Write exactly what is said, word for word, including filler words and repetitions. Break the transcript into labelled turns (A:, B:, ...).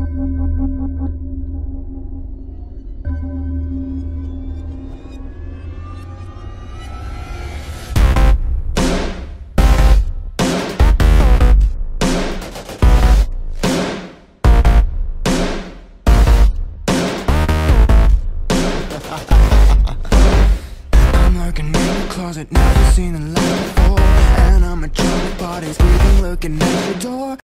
A: Closet, never seen a light before, and I'm a trouble parties, even looking at your door.